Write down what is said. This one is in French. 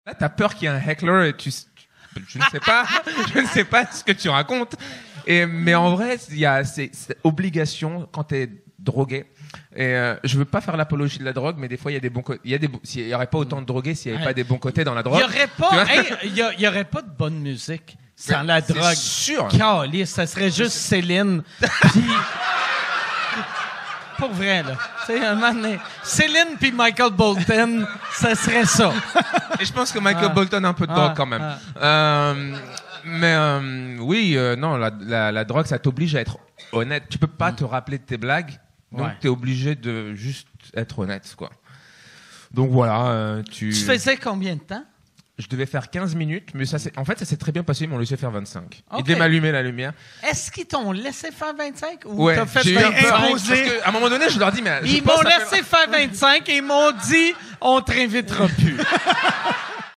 Là, t'as peur qu'il y ait un heckler et je ne sais pas ce que tu racontes. Mais en vrai, c'est obligation quand t'es drogué. Et je veux pas faire l'apologie de la drogue, mais des fois il y a des bons côtés. S'il y aurait pas autant de drogués, s'il y avait pas des bons côtés dans la drogue. Il y aurait pas de bonne musique sans la drogue. C'est sûr. Caliste, ça serait juste Céline. Puis pour vrai là, c'est un moment donné, Céline puis Michael Bolton, ça serait ça. Et je pense que Michael Bolton a un peu de drogue quand même. Oui, non, la drogue, ça t'oblige à être honnête. Tu peux pas te rappeler de tes blagues, donc t'es obligé de juste être honnête, quoi. Donc voilà, Tu faisais combien de temps? Je devais faire 15 minutes, mais ça s'est très bien passé, ils m'ont laissé faire 25. Okay. Ils devaient m'allumer la lumière. Est-ce qu'ils t'ont laissé faire 25 ou t'as fait j'ai 25? eu peur, parce qu'à un moment donné, je leur dis, mais... Ils m'ont laissé faire 25 et ils m'ont dit, on te réinvitera plus.